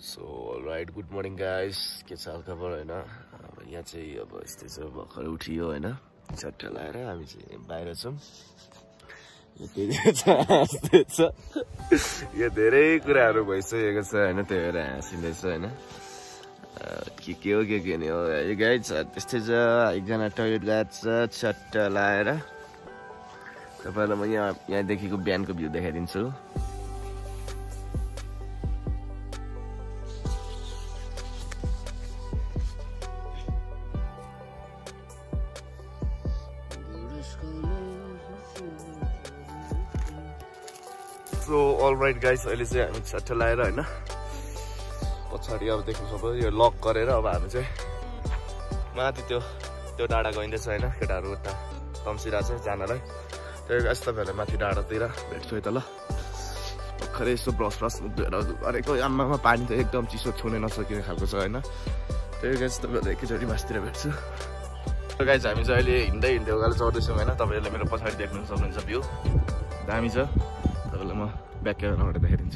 So alright, good morning guys. के छ खबर हैन? अब यहाँ चाहिँ अब यस्तै छ, भर्खर उठियो हैन, चट्टा लाएर हामी चाहिँ बाहिर छौं। यो धेरै कुराहरु भइसकेको छ हैन, त्यही भएर हाँसिँदै छ हैन। के हो नि हो यो गाइज, त्यस्तै छ। एकजना टयलेट गएको छ चट्टा लाएर। तपाईहरुलाई म यहाँदेखिको बिहानको भ्यू देखाइदिन्छु। So alright guys, अहिले चाहिँ हामी चट्टा लाएर हैन, पछाडी अब देख्नु सक्नुहुन्छ यो लक गरेर अब हामी चाहिँ माथि त्यो डाँडा गइँदैछ हैन। केटाहरु उता तम्सिरहेछ जानलाई। त्यही गाइस तपाईहरुलाई माथि डाँडातिर भेट्छु है त ल। भर्खरै यसो ब्रस धोएर गरेको, आमामा पानी त एकदम चिसो, छुनै नसकिने खालको छ हैन। त्यही गाइस तपाईहरुलाई एकैचोटी माथितिर भेट्छु। गाइस हामी चाहिँ अहिले हिँड्दै उकालो चढ्दैछौँ हैन। तपाईहरुले मेरो पछाडी देख्नु सक्नुहुन्छ भ्यू दामी छ। तपाईहरुलाई म ब्याक क्यामेराबाट देखाइदिन्छु।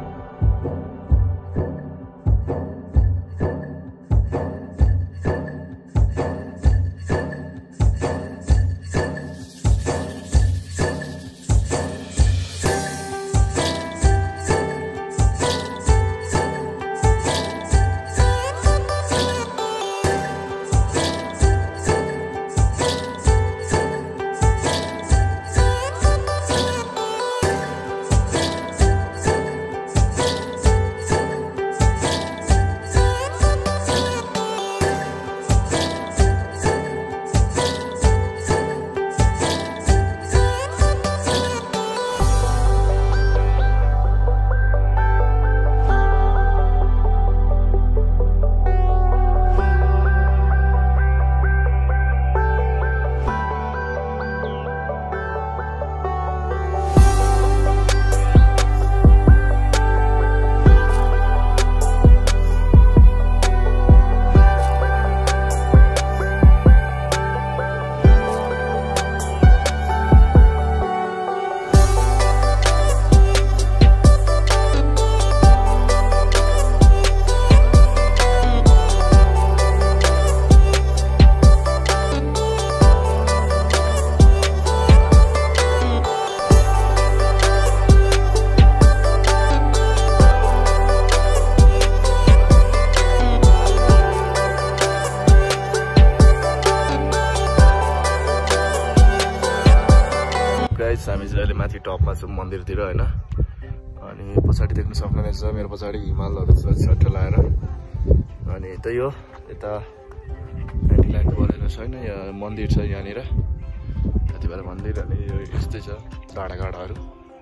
हामी चाहिँ अहिले माथि टपमा छौँ मन्दिरतिर हैन। अनि पछाडी देख्न सक्नुहुनेछ मेरो पछाडी हिमालहरु छ चट्टा लाएर। अनि त्यही हो, यता एन्टी लाइट बलेको छैन, यहाँ मन्दिर छ यहाँनिर, यति बेला मन्दिर। अनि यो यस्तै छ डाँडाकाँडाहरु।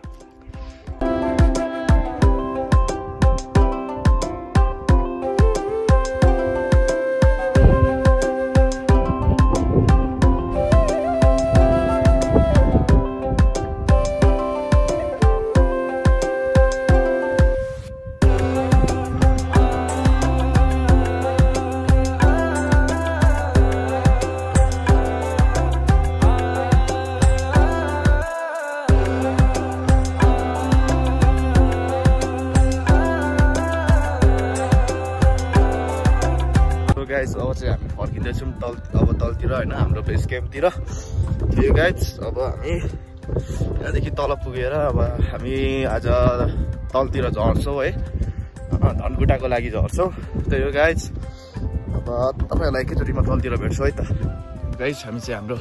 गाइस अब चाहिँ हामी फर्किँदैछौँ तलतिर हैन, हाम्रो बेस क्याम्पतिर। थियो गाइस, अब हामी यहाँदेखि तल पुगेर अब हामी आज तलतिर झर्छौँ है, धनकुटाको लागि झर्छौँ। त्यही हो गाइस, अब तपाईहरुलाई एकैचोटि म तलतिर भेट्छु है त। गाइस हामी चाहिँ हाम्रो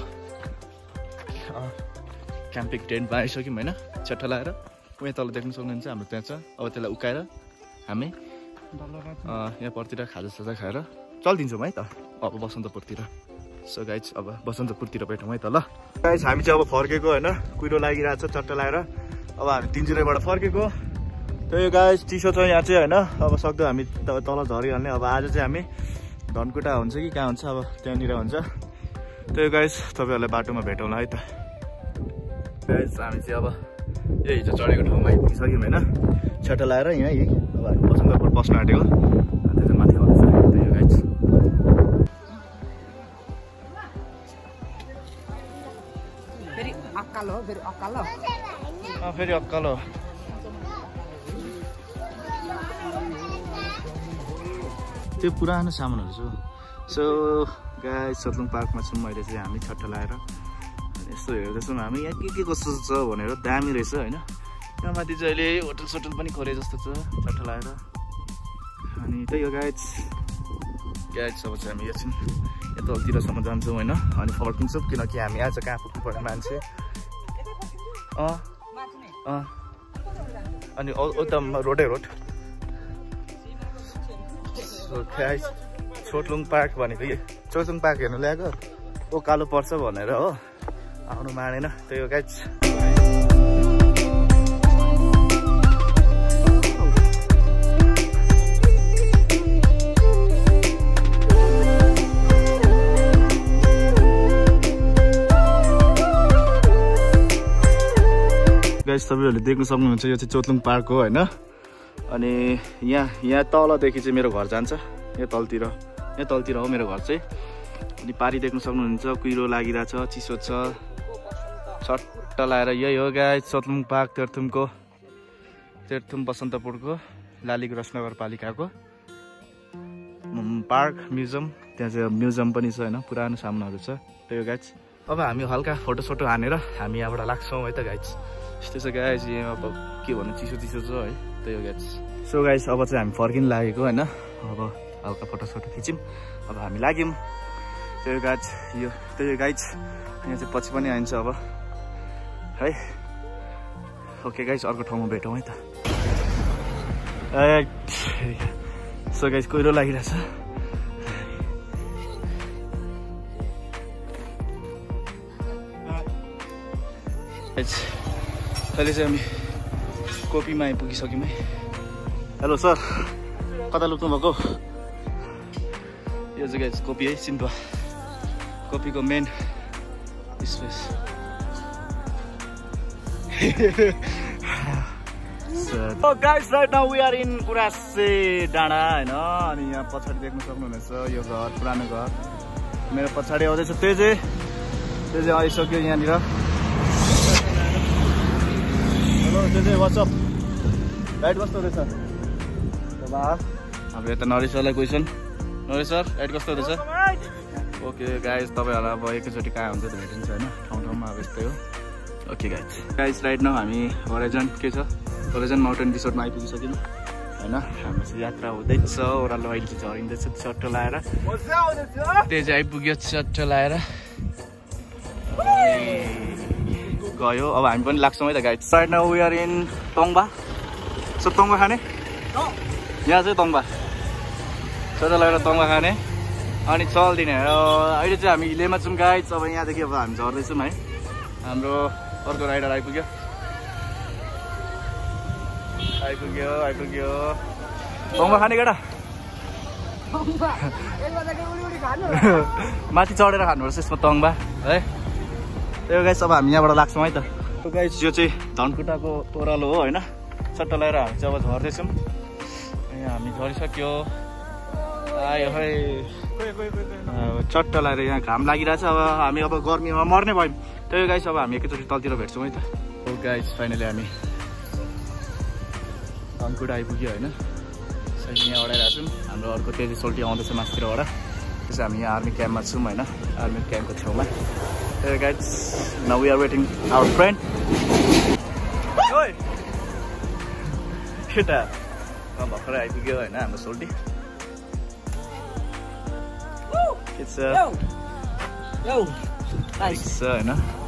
क्याम्पिङ टेन्टमा आइसक्यौँ हैन, चट्टा लाएर। उहाँ तल देख्न सक्नुहुन्छ हाम्रो त्यहाँ छ। अब त्यसलाई उकाएर हामी यहाँ परतिर खाजासाजा खाएर चल्दिन्छौँ है त अब बसन्तपुरतिर। सो गाइज अब बसन्तपुरतिर भेटौँ है त ल। गाइज हामी चाहिँ अब फर्केको हैन, कुहिरो लागिरहेको छ चट्टा लाएर। अब हामी तिनजुरेबाट फर्केको। त्यही गाइज चिसो छ यहाँ चाहिँ हैन, अब सक्दो हामी तल झरिहाल्ने। अब आज चाहिँ हामी धनकुटा हुन्छ कि कहाँ हुन्छ, अब त्यहाँनिर हुन्छ। त्यही गाइज तपाईहरुलाई बाटोमा भेटौँला है त। गाइज हामी चाहिँ अब यही हिजो चढेको ठाउँमा आइपुगिसक्यौँ हैन, चट्टा लाएर यहीँ। अब हामी बसन्तपुर बस्न आँटेको, त्यसै माथि आउँदैछ। त्यही हो गाइज। फेरि अक्कालो त्यो पुरानो सामानहरू छ। सो गाइस सतलुङ पार्कमा छौँ मैले चाहिँ हामी छट्टा लाएर यस्तो हेर्दैछौँ हामी यहाँ के कस्तो छ भनेर। दामी रहेछ होइन। यहाँ माथि चाहिँ अहिले होटल सोटल पनि खोले जस्तो छ छट्टा लाएर। अनि त्यही हो गाइस अब चाहिँ हामी एकछिन यतातिरसम्म जान्छौँ होइन। अनि फर्किन्छौँ किनकि हामी आज कहाँ पुग्नुपर्ने मान्छे अनि उता रोडै रोड। गाइस छोटलुङ पार्क भनेको छोटलुङ पार्क हेर्नु ल्याएको कालो पर्छ भनेर हो आउनु मानेन। त्यही हो गाइस। गाइस तपाईँहरूले देख्न सक्नुहुन्छ यो चाहिँ चोतलुङ पार्क हो होइन। अनि यहाँ तलदेखि चाहिँ मेरो घर जान्छ। यहाँ तलतिर हो मेरो घर चाहिँ। अनि पारी देख्न सक्नुहुन्छ कुहिरो लागिरहेछ चिसो छ छट्टा लाएर। यही हो गाइस चोतलुङ पार्क तेर्थुम बसन्तपुरको लालीगुराँस नगरपालिकाको पार्क म्युजियम। त्यहाँ चाहिँ म्युजियम पनि छ होइन। पुरानो सामानहरू छ। त्यही हो गाइस। अब हामी हल्का फोटो हानेर हामी यहाँबाट लाग्छौँ है त गाइस। यस्तो छ गाइस। यहाँ अब के भन्नु चिसो छ है। त्यही हो गाइस। सो गाइस अब चाहिँ हामी फर्किन लागेको होइन। अब हल्का फोटो खिच्यौँ अब हामी लाग्यौँ। त्यही हो गाइस। त्यही हो गाइस। यहाँ चाहिँ पछि पनि आइन्छ अब है। ओके गाइस अर्को ठाउँमा भेटौँ है त। सो गाइस कुहिरो लागिरहेछ। अहिले चाहिँ हामी कोपीमा आइपुगिसक्यौँ है। हेलो सर कता लुक्नु भएको? यो चाहिँ गाइस कोपी है चिन्वा कोपीको main space. Guys right now we are in Gurase डाँडा होइन। अनि यहाँ पछाडि देख्न सक्नुहुनेछ यो घर पुरानो घर मेरो पछाडि आउँदैछ। त्यो चाहिँ आइसक्यो यहाँनिर। हेलो वाट्सअप राइट कस्तो हुँदैछ? अब यता नरेश सरलाई क्वेसन। नरेश सर राइट कस्तो हुँदैछ? ओके गाइस तपाईँहरूलाई अब एकैचोटि कहाँ हुन्छ त भेटिन्छ होइन। ठाउँमा अब यस्तै हो। ओके गाइस राइट नाउ हामी होराइजन के छ होराइजन माउन्टेन रिसोर्टमा आइपुगिसक्यौँ होइन। हाम्रो चाहिँ यात्रा हुँदैछ। ओह्रालो अहिले चाहिँ झरिँदैछ चट्ट लाएर। त्यो चाहिँ आइपुग्यो चट्ट लाएर गयो। अब हामी पनि लाग्छौँ है त guide. Right now we are in Tongba. So tongba खाने यहाँ चाहिँ तोङबा चट्ट लगाएर तोङबा खाने अनि चल्दिने। अहिले चाहिँ हामी हिलेमा छौँ गाइड। अब यहाँदेखि अब हामी झर्दैछौँ है। हाम्रो अर्को राइडर आइपुग्यो तोङबा खाने केटा माथि चढेर खानुपर्छ यसमा तोङबा है। त्यही गाइस अब हामी यहाँबाट लाग्छौँ है त। गाइस यो चाहिँ धनकुटाको ओह्रालो हो होइन। चट्ट लगाएर हामी चाहिँ अब झर्दैछौँ। यहाँ हामी झरिसक्यो। आयो है चट्ट लगाएर यहाँ घाम लागिरहेछ। अब हामी अब गर्मीमा मर्ने भयौँ। त्यही गाइस अब हामी एकैचोटि तलतिर भेट्छौँ है त। गाइस फाइनली हामी धनकुटा आइपुग्यो होइन। यहाँ अडाइरहेको छौँ। हाम्रो अर्को तेजी सोल्टी आउँदैछ माथितिरबाट। त्यसो हामी यहाँ आर्मी क्याम्पमा छौँ होइन। आर्मी क्याम्पको छेउमा। Hey guys, now we are waiting our friend. Oi! Kita भर्खरै आइपुग्यो होइन हाम्रो सोल्टी। It's yo nice होइन।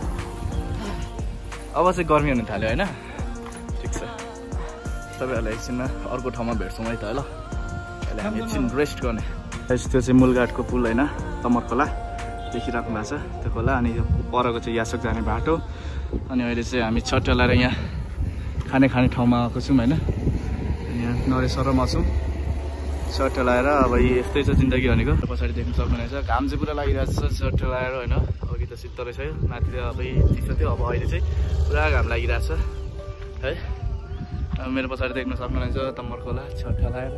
अब चाहिँ गर्मी हुन थाल्यो होइन। ठिक छ तपाईँहरूलाई एकछिनमा अर्को ठाउँमा भेट्छौँ है त ल। अहिले हामी एकछिन रेस्ट गर्ने। त्यो चाहिँ मूलघाटको पुल होइन तमर खोला देखिराख्नु भएको छ त्यो खोला। अनि यो परको चाहिँ यासक जाने बाटो। अनि अहिले चाहिँ हामी छट्ट लगाएर यहाँ खाने ठाउँमा आएको छौँ होइन। यहाँ नरेश र म छौँ छट्ट लगाएर। अब यस्तै छ जिन्दगी भनेको। पछाडि देख्नु सक्नुहुनेछ घाम चाहिँ पुरा लागिरहेको छ छट्ट लगाएर होइन। अघि त शीतल रहेछ माथि त अब चिसो थियो। अब अहिले चाहिँ पुरा घाम लागिरहेछ है। अब मेरो पछाडि देख्न सक्नुहुनेछ तम्बर खोला छट्ट लगाएर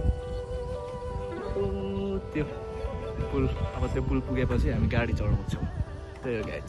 त्यो पुल। अब त्यो पुल पुगेपछि हामी गाडी चढाउँछौँ। त्यही हो गाइस।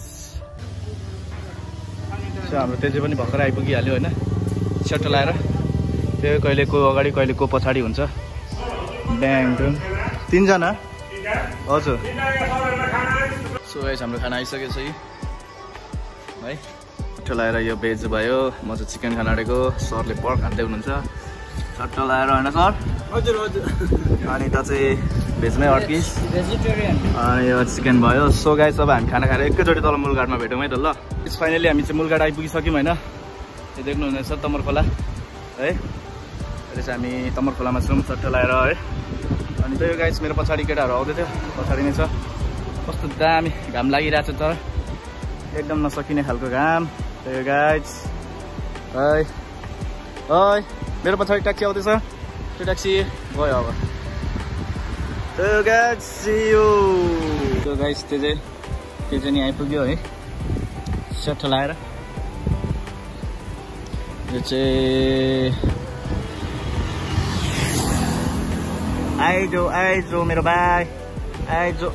सो हाम्रो तेजे पनि भर्खर आइपुगिहाल्यो होइन। छट्ट लगाएर त्यो कहिले को अगाडि कहिले को पछाडि हुन्छ। ड्याङ 3जना हजुर सो गाइस हाम्रो खाना आइसकेको छ है छट्ट लाएर यो भेज भयो म चाहिँ चिकन खाना आँटेको सरले पर्क खाँदै हुनुहुन्छ छट्ट लाएर होइन सर हजुर हजुर अनि त चाहिँ भेजमै अड्किस भेजिटेरियन अनि यो चिकन भयो सो गाइस अब हामी खाना खाएर एकैचोटि तल मूलघाटमा भेटौँ है त ल फाइनली हामी चाहिँ मूलघाट आइपुगिसक्यौँ होइन यो देख्नुहुँदैछ तमर खोला है अहिले चाहिँ हामी तमर खोलामा छौँ छट्ट लाएर है अनि त यो गाइस मेरो पछाडि केटाहरू आउँदै थियो पछाडि नै छ कस्तो दामी घाम लागिरहेको छ तर एकदम नसकिने खालको घाम यो गाइस है है मेरो पछाडि ट्याक्सी आउँदैछ त्यो ट्याक्सी गयो अब त्यो गाइस त्यो चाहिँ नि आइपुग्यो है सट्ट लाएर यो चाहिँ आइजो मेरो भाइ आइजो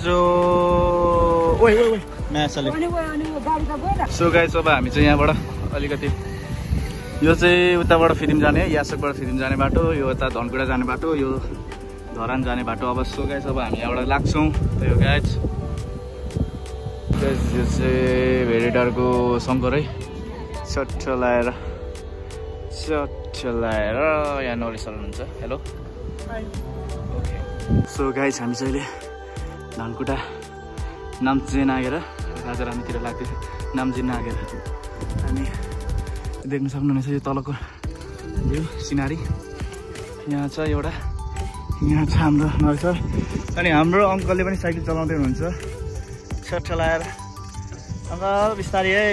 ओइ म्यासले सो गाइस अब हामी चाहिँ यहाँबाट अलिकति यो चाहिँ उताबाट फिल्म जाने यासकबाट फिल्म जाने बाटो यो यता धनकुटा जाने बाटो यो धरान जाने बाटो अब सो गाइस अब हामी यहाँबाट लाग्छौँ त्यो गाइस यो चाहिँ भेरेटारको शङ्कर है सट्ट लाएर यहाँ नौरी सर हुनुहुन्छ हेलो सो गाइस हामी चाहिँ अहिले धनकुटा नाम्ची नागेर राजारानीतिर लाग्दैछ नाम्ची नागेर अनि देख्न सक्नुहुनेछ यो तलको भ्यू सिनारी यहाँ छ एउटा यहाँ छ हाम्रो नौरी सर अनि हाम्रो अङ्कलले पनि साइकल चलाउँदै हुनुहुन्छ छट्ट लाएर अङ्कल बिस्तारै है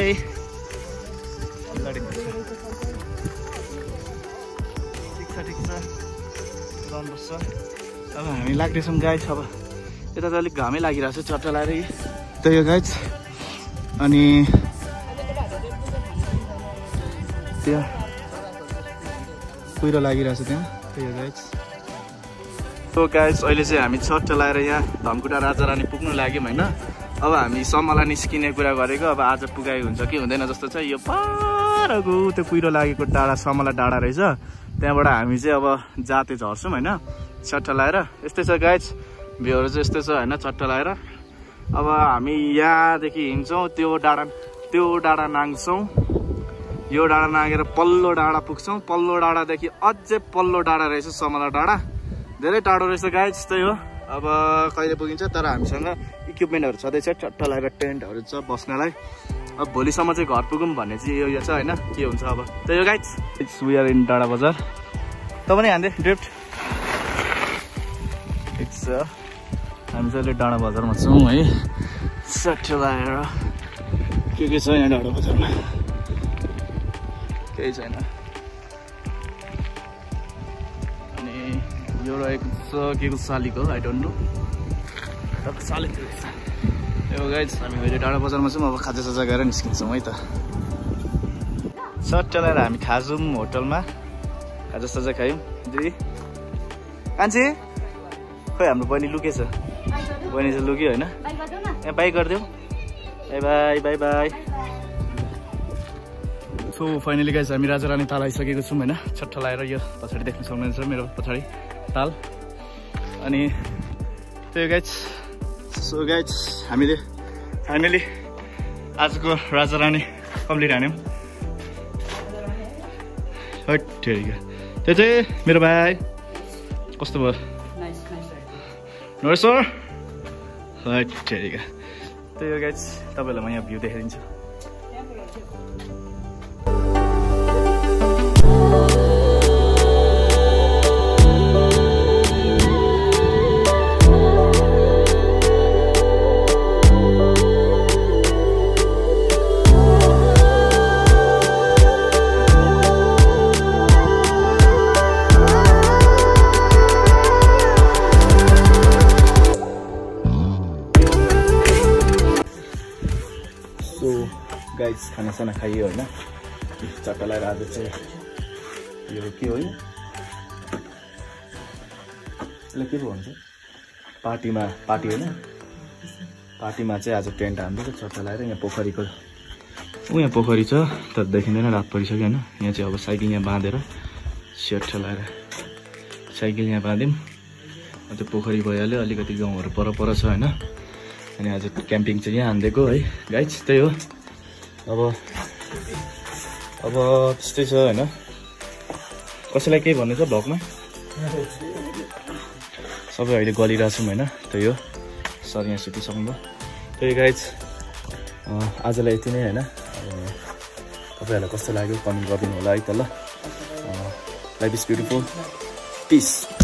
ठिक छ रहनुपर्छ अब हामी लाग्दैछौँ गाइस अब यता त अलिक घामै लागिरहेको छ चट्टा लाएर त्यही हो गाइस अनि त्यहाँ कुहिरो लागिरहेको छ त्यहाँ त्यही हो गाइस सो गाइस अहिले चाहिँ हामी चट्टा लाएर यहाँ धनकुटा राजारानी पुग्नु लाग्यौँ होइन अब हामी समला निस्किने कुरा गरेको अब आज पुगाइ हुन्छ कि हुँदैन जस्तो छ यो पारको त्यो कुहिरो लागेको डाँडा समला डाँडा रहेछ त्यहाँबाट हामी चाहिँ अब जाते झर्छौँ होइन चट्टा लाएर यस्तै छ गाइस भ्यूहरू चाहिँ यस्तै छ होइन चट्टा लाएर अब हामी यहाँदेखि हिँड्छौँ त्यो डाँडा नाङ्छौँ यो डाँडा नागेर पल्लो डाँडा पुग्छौँ पल्लो डाँडादेखि अझै पल्लो डाँडा रहेछ समला डाँडा धेरै टाढो रहेछ गाइस त्यही हो अब कहिले पुगिन्छ तर हामीसँग इक्विपमेन्टहरू छँदैछ चट्टा लगाएर टेन्टहरू छ बस्नलाई अब भोलिसम्म चाहिँ घर पुगौँ भन्ने चाहिँ यो छ होइन के हुन्छ अब त्यही हो guys it's we are in डाँडा बजार त पनि हान्दै ड्रिफ्ट ठिक छ हामी चाहिँ अहिले डाँडा बजारमा छौँ है चट्टा लगाएर के छ यहाँ डाँडा बजारमा केही छैन अनि यो रहेको छ के को सालीको आई डोन्ट नो तर सालीको रहेछ यो गाइस हामी अहिले डाँडा बजारमा छौँ अब खाजासाजा गएर निस्किन्छौँ है त सट्टा लगाएर हामी खाजौँ होटलमा खाजासाजा खायौँ दिदी कान्छी खोइ हाम्रो बहिनी लुकेछ बहिनी चाहिँ लुक्यो होइन यहाँ बाई गरिदेऊ bye bye bye bye so finally guys हामी राजारानी ताल आइसकेको छौँ होइन छट्टा लगाएर यो पछाडि देख्न सक्नुहुन्छ मेरो पछाडि ताल अनि त्यो गाइस सो गाइस हामीले फाइनली आजको राजारानी कम्प्लिट हान्यौँ हट ठिक त्यो चाहिँ मेरो भाइ कस्तो भयो नरेश सर हट ठिक त्यही हो गाइस तपाईँलाई म यहाँ भ्यू देखाइदिन्छु गाइस खानासाना खाइयो होइन चट्टा लगाएर आज चाहिँ यो के हो यसलाई के पो भन्छ पार्टी होइन पार्टीमा चाहिँ आज टेन्ट हान्दैछ चट्टा लगाएर यहाँ पोखरीको यहाँ पोखरी छ तर देखिँदैन रात परिसक्यो होइन यहाँ चाहिँ अब साइकल यहाँ बाँधेर चट्टा लगाएर साइकल यहाँ बाँध्यौँ त्यो पोखरी भइहाल्यो अलिकति गाउँहरू पर छ हैन अनि आज क्याम्पिङ चाहिँ यहाँ हान्दिएको है गाइज त्यही हो अब त्यस्तै छ हैन कसैलाई केही भन्नु छ भ्लगमा सबै अहिले गलिरहेछौँ हैन त्यही हो सर यहाँ सुतिसक्नुभयो त्यही गाइज आजलाई यति नै हैन तपाईहरुलाई कस्तो लाग्यो कमेन्ट गरिदिनु होला है त ल लाइफ इज ब्युटिफुल पीस